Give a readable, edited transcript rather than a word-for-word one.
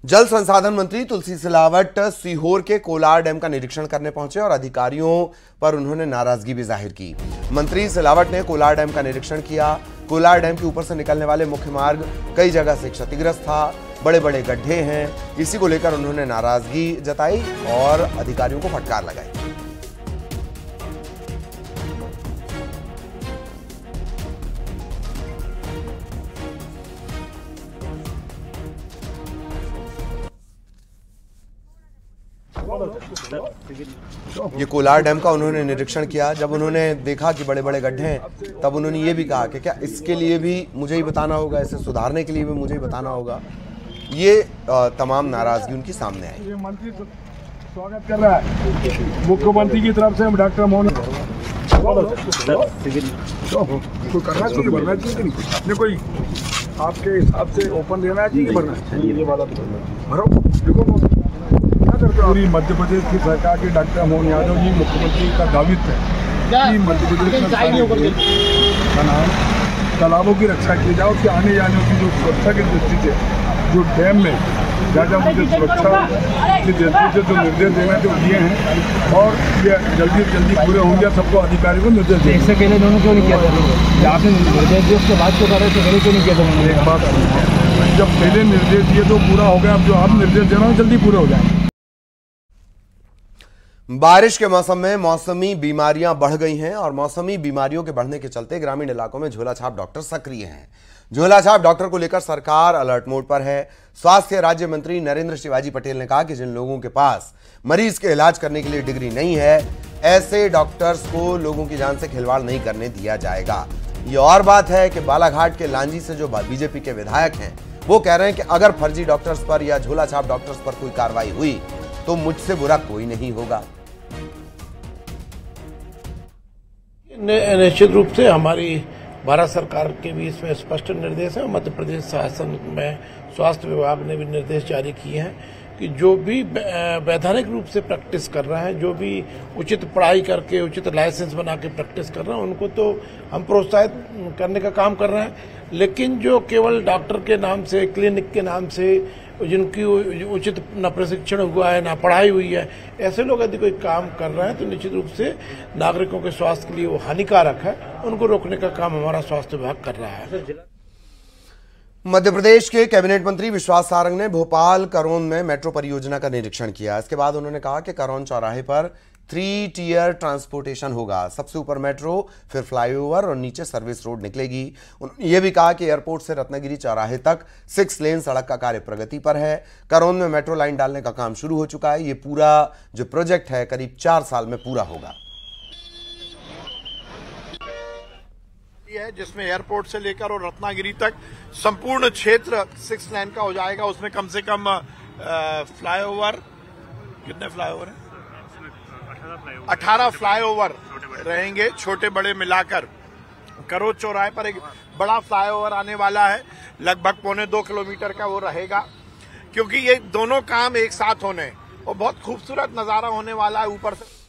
जल संसाधन मंत्री तुलसी सिलावट सीहोर के कोलार डैम का निरीक्षण करने पहुंचे और अधिकारियों पर उन्होंने नाराजगी भी जाहिर की। मंत्री सिलावट ने कोलार डैम का निरीक्षण किया। कोलार डैम के ऊपर से निकलने वाले मुख्य मार्ग कई जगह से क्षतिग्रस्त था, बड़े बड़े गड्ढे हैं। इसी को लेकर उन्होंने नाराजगी जताई और अधिकारियों को फटकार लगाई। ये कोलार डैम का उन्होंने निरीक्षण किया। जब उन्होंने देखा कि बड़े बड़े गड्ढे हैं तब उन्होंने ये भी कहा कि क्या इसके लिए भी मुझे ही बताना होगा, इसे सुधारने के लिए भी मुझे ही बताना होगा। ये तमाम नाराजगी उनकी सामने आई। मंत्री स्वागत कर रहा है मुख्यमंत्री की तरफ से। डॉक्टर मोहन करना चाहिए, भरना चाहिए नहीं, कोई आपके हिसाब से ओपन देना चाहिए, भरना चाहिए, भरो। देखो पूरी मध्य प्रदेश की सरकार के डॉक्टर मोहन यादव जी मुख्यमंत्री का दायित्व है कि मध्य प्रदेश में तालाबों की रक्षा की जाए। उसके आने जाने की जो सुरक्षा की दृष्टि से जो डैम में ज़्यादा मुझे सुरक्षा की दृष्टि से जो निर्देश देना जो दिए हैं और ये जल्दी से जल्दी पूरे होंगे। सबको अधिकारी को निर्देश दिए। इससे पहले दोनों क्यों नहीं किया था? आपने निर्देश दिए उसके बाद क्यों कर रहे थे? पहले क्यों नहीं किया था? एक बात, जब पहले निर्देश दिए तो पूरा हो गया, अब जो आप निर्देश दे रहे हो जल्दी पूरे हो जाए। बारिश के मौसम में मौसमी बीमारियां बढ़ गई हैं और मौसमी बीमारियों के बढ़ने के चलते ग्रामीण इलाकों में झोला छाप डॉक्टर सक्रिय हैं। झोला छाप डॉक्टर को लेकर सरकार अलर्ट मोड पर है। स्वास्थ्य राज्य मंत्री नरेंद्र शिवाजी पटेल ने कहा कि जिन लोगों के पास मरीज के इलाज करने के लिए डिग्री नहीं है, ऐसे डॉक्टर्स को लोगों की जान से खिलवाड़ नहीं करने दिया जाएगा। ये और बात है कि बालाघाट के लांजी से जो बीजेपी के विधायक हैं वो कह रहे हैं कि अगर फर्जी डॉक्टर्स पर या झोला छाप डॉक्टर्स पर कोई कार्रवाई हुई तो मुझसे बुरा कोई नहीं होगा। निश्चित रूप से हमारी भारत सरकार के भी इसमें स्पष्ट निर्देश है। मध्य प्रदेश शासन में स्वास्थ्य विभाग ने भी निर्देश जारी किए हैं कि जो भी वैधानिक रूप से प्रैक्टिस कर रहे हैं, जो भी उचित पढ़ाई करके उचित लाइसेंस बना के प्रैक्टिस कर रहे हैं, उनको तो हम प्रोत्साहित करने का काम कर रहे हैं। लेकिन जो केवल डॉक्टर के नाम से, क्लिनिक के नाम से, जिनकी उचित न प्रशिक्षण हुआ है ना पढ़ाई हुई है, ऐसे लोग यदि कोई काम कर रहे हैं तो निश्चित रूप से नागरिकों के स्वास्थ्य के लिए वो हानिकारक है। उनको रोकने का काम हमारा स्वास्थ्य विभाग कर रहा है। मध्य प्रदेश के कैबिनेट मंत्री विश्वास सारंग ने भोपाल करोन में मेट्रो परियोजना का निरीक्षण किया। इसके बाद उन्होंने कहा कि करोन चौराहे पर 3 टियर ट्रांसपोर्टेशन होगा। सबसे ऊपर मेट्रो, फिर फ्लाईओवर और नीचे सर्विस रोड निकलेगी। उन्होंने यह भी कहा कि एयरपोर्ट से रत्नागिरी चौराहे तक 6 लेन सड़क का कार्य प्रगति पर है। करोन में मेट्रो लाइन डालने का काम शुरू हो चुका है। ये पूरा जो प्रोजेक्ट है करीब 4 साल में पूरा होगा। है जिसमें एयरपोर्ट से लेकर और रत्नागिरी तक संपूर्ण क्षेत्र 6 लेन का हो जाएगा। उसमें कम से कम फ्लाईओवर, कितने फ्लाईओवर हैं? 18 फ्लाईओवर रहेंगे, छोटे बड़े मिलाकर। करों चौराहे पर एक बड़ा फ्लाईओवर आने वाला है, लगभग 1.25 किलोमीटर का वो रहेगा, क्योंकि ये दोनों काम एक साथ होने और बहुत खूबसूरत नजारा होने वाला है ऊपर से।